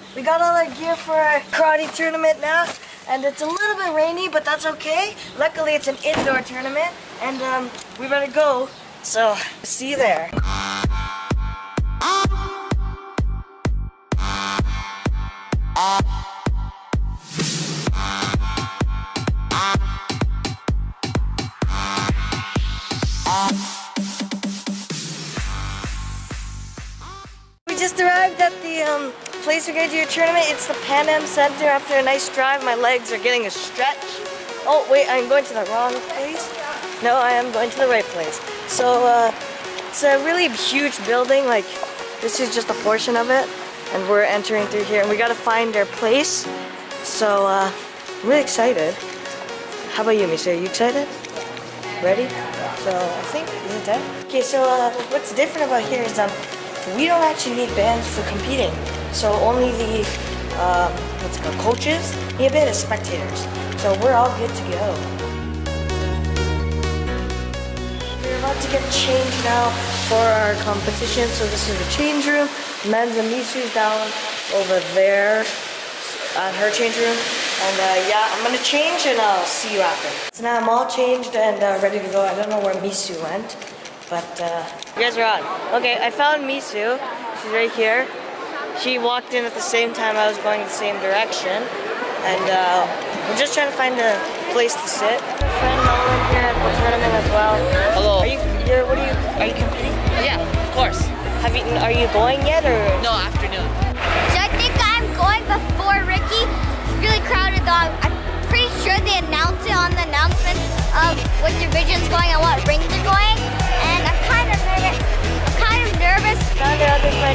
We got all our gear for our karate tournament now, and it's a little bit rainy, but that's okay. Luckily, it's an indoor tournament, and we better go. So, see you there. We just arrived at the place we're going to do a tournament. It's the Pan Am Center. After a nice drive, my legs are getting a stretch. Oh wait, I'm going to the wrong place. No, I am going to the right place. So it's a really huge building. Like, this is just a portion of it, and we're entering through here. And we got to find our place. So I'm really excited. How about you, Misu? Are you excited? Ready? So I think is it that? Okay. So what's different about here is we don't actually need bands for competing. So only the what's it called, coaches, need a bit of spectators. So we're all good to go. We're about to get changed now for our competition. So this is the change room. Men's and Misu's down over there at her change room. And yeah, I'm gonna change and I'll see you after. So now I'm all changed and ready to go. I don't know where Misu went, but you guys are on. Okay, I found Misu. She's right here. She walked in at the same time I was going the same direction, and we're just trying to find a place to sit. My friend Nolan here at the tournament as well. Hello. Are you competing? Yeah, of course. Are you going yet or? No, afternoon. So I think I'm going before Ricky. It's really crowded though. I'm pretty sure they announce it on the announcement of what division's going and what rings are going. And I'm kind of nervous. Found our other friend.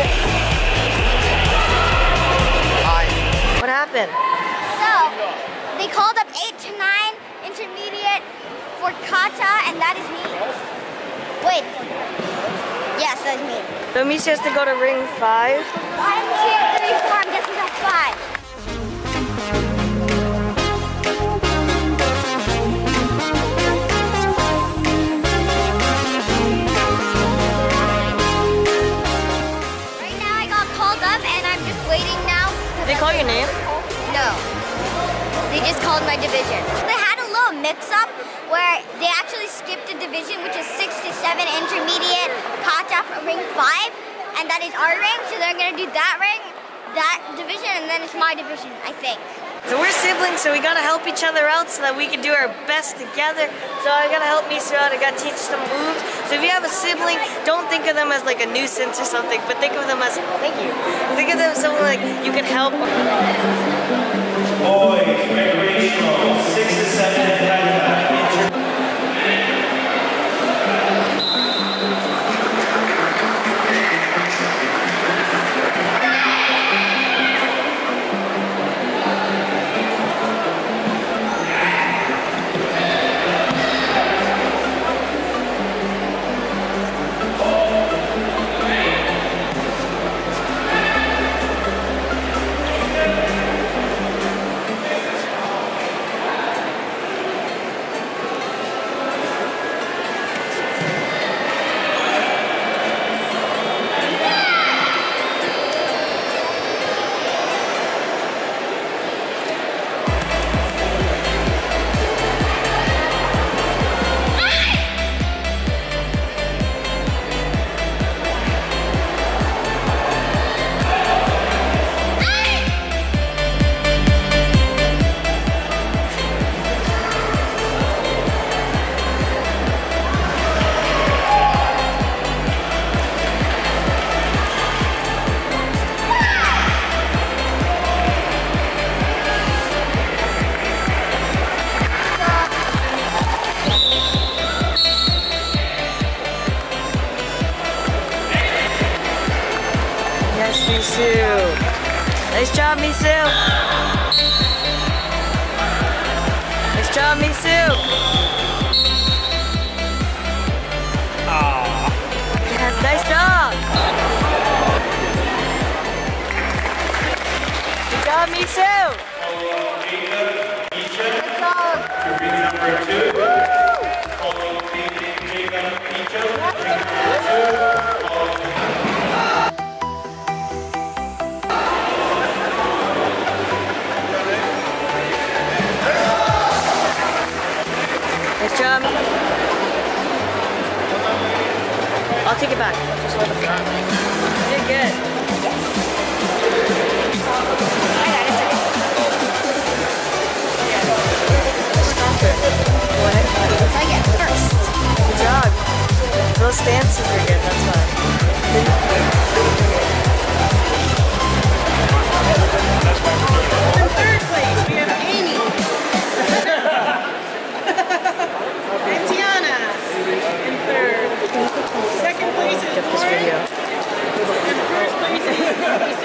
Hi. What happened? So they called up 8 to 9 intermediate for kata, and that is me. Wait. Yes, that's me. So Misu has to go to ring 5. 1, 2, 3, 4. I'm guessing that's 5. Did they call your name? No. They just called my division. They had a little mix-up where they actually skipped a division, which is 6 to 7 intermediate kata for ring 5, and that is our ring. So they're gonna do that ring, that division, and then it's my division, I think. So we're siblings, so we gotta help each other out so that we can do our best together. So I gotta help Misu out, I gotta teach some moves. So if you have a sibling, don't think of them as like a nuisance or something, but think of them as, thank you. Think of them as someone like you can help. Boys, recreational, 6 to 7 Nice job, Misu. Nice job, Misu. Yes, nice job. Good job, Misu. Take it back. Just hold the front. You're good. I got it. Go ahead. So I get first. Good job. Those stances are good. That's fine. In third place, we have Amy. And Tiana in third. Second place is Get this video. And first place is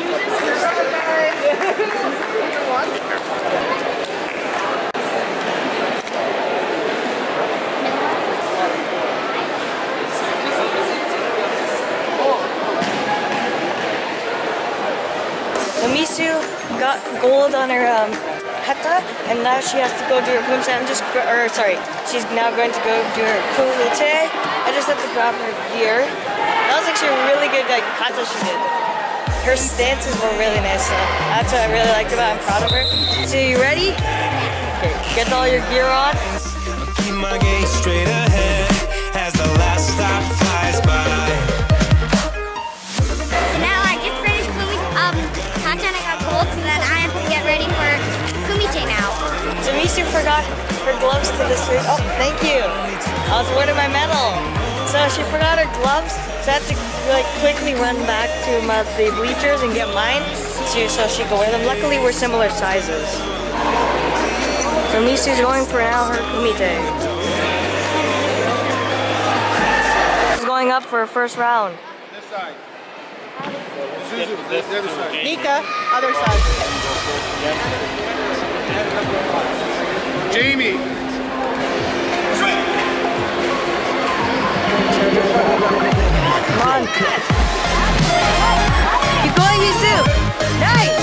Misu got gold on her kata, and now she has to go do her kumite. She's now going to go do her kumite. I just have to grab her gear. That was actually a really good kata she did. Her stances were really nice though. That's what I really liked about it. I'm proud of her. So you ready? Okay, get all your gear on. Keep my gaze straight ahead as the last stop flies by. Now I just finished kata and I got gold, so then I have to get ready for kumite now. So Misu forgot her gloves to this race. Oh, thank you. I was awarded my medal. So she forgot her gloves, so I had to quickly run back to the bleachers and get mine so she could wear them. Luckily, we're similar sizes. So Misu's going for now her kumite. She's going up for her first round. This side. Suzu, the other side. Nika, other side. Jamie. Come on. Keep going, Misu. Nice.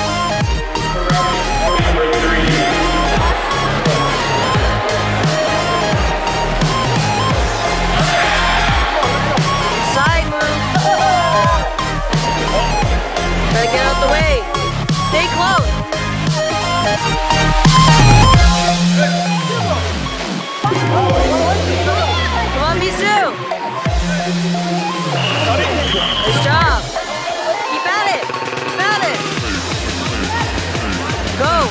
Side move. Gotta get out the way. Stay close. Come on, Misu. Nice job. Keep at it. Keep at it. Go.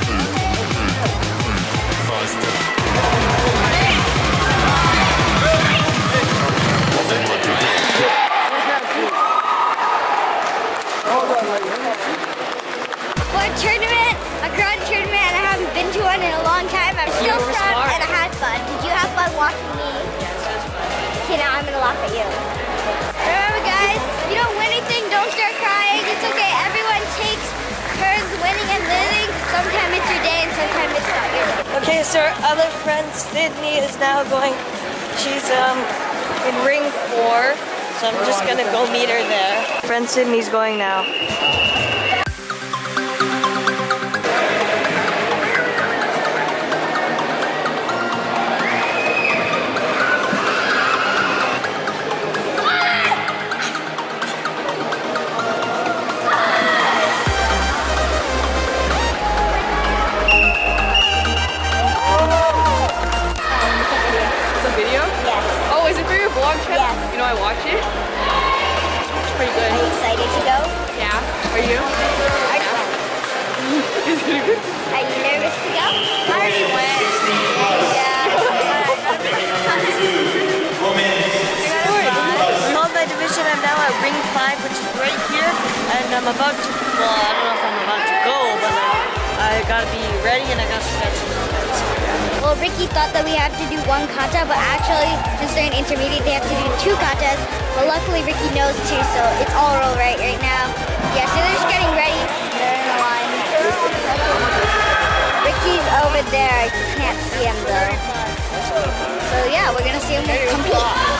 For a tournament, a karate tournament, and I haven't been to one in a long time. I'm still proud and I had fun. Did you have fun watching me? Okay, now I'm gonna laugh at you. Remember guys, if you don't win anything, don't start crying. It's okay, everyone takes turns winning and losing. Sometimes it's your day and sometimes it's not your day. Okay, so our other friend Sydney is now going. She's in ring 4, so I'm just gonna go meet her there. Friend Sydney's going now. Yes. You know I watch it. It's pretty good. Are you excited to go? Yeah. Are you? Are you, Is it good? are you nervous to go? I already went. Called my division. I'm now at ring 5, which is right here, and I'm about to. Well, I don't know if I'm about to go, but I gotta be ready and I gotta stretch a little bit. So yeah. Well, Ricky thought that we had to do one kata, but actually, since they're in intermediate, they have to do 2 katas. But luckily, Ricky knows too, so it's all right now. Yeah, so they're just getting ready. They're in the line. Ricky's over there. I can't see him though. So yeah, we're gonna see him compete.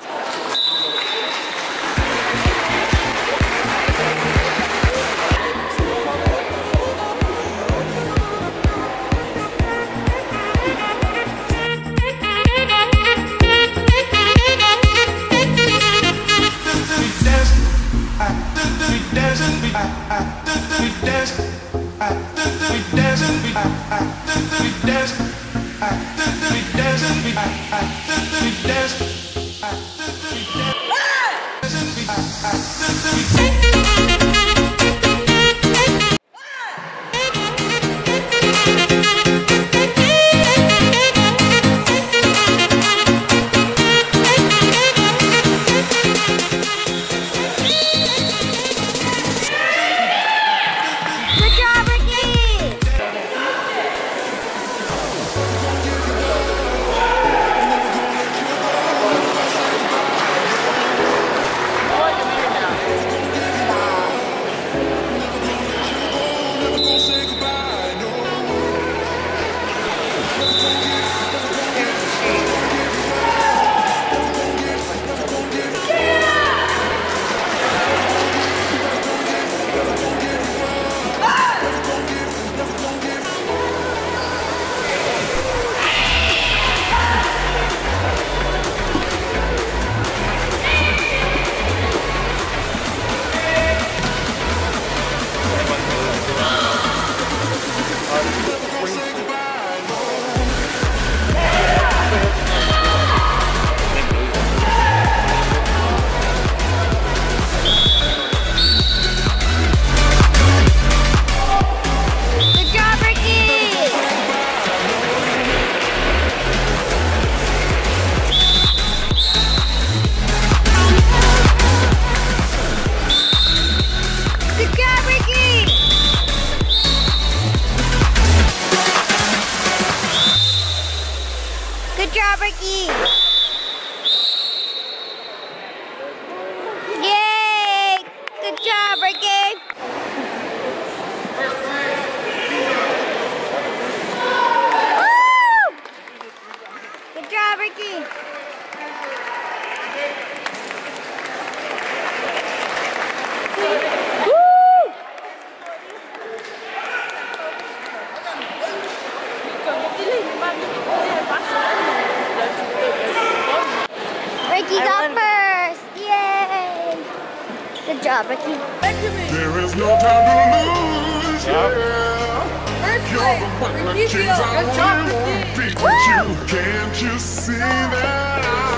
Ricky got first! Yay! Good job, Ricky. There is no time to lose, yeah. First place, RiKiMiSu. Good job, Ricky. Can't you see that?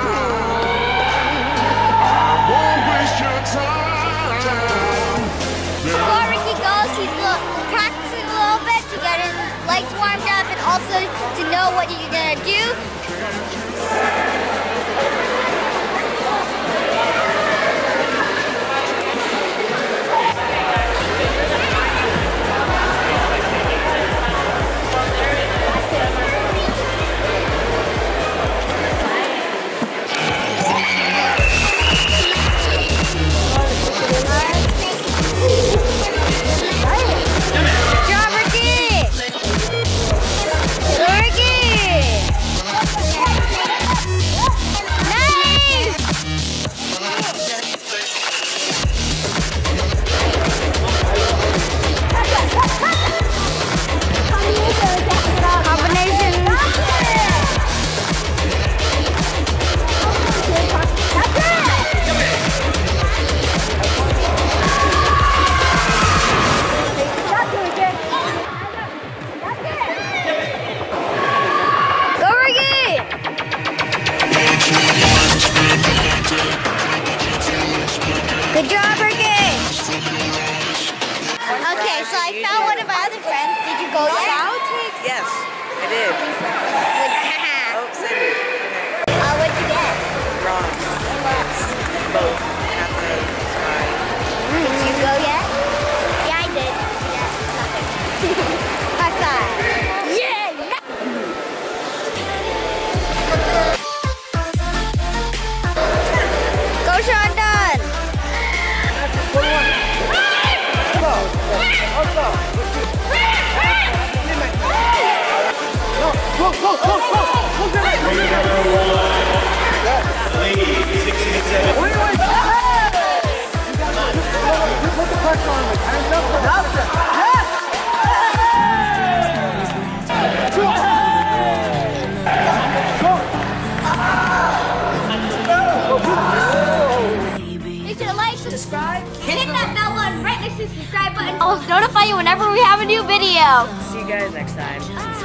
I won't waste your time. Before Ricky goes, he's practicing a little bit to get his legs warmed up and also to know what you're gonna do. Good job, Ricky! Okay, so I found one of my other friends. Did you go yet? Yes, I did. Oh, excited. What'd you get? Wrong. And what? Both. Halfway. Fine. Did you go yet? Yeah, I did. Yeah, nothing. High five. Yeah! Go, Sean Dunn! Make sure to like, subscribe, hit that bell button right next to the subscribe button. I'll notify you whenever we have a new video. See you guys next time.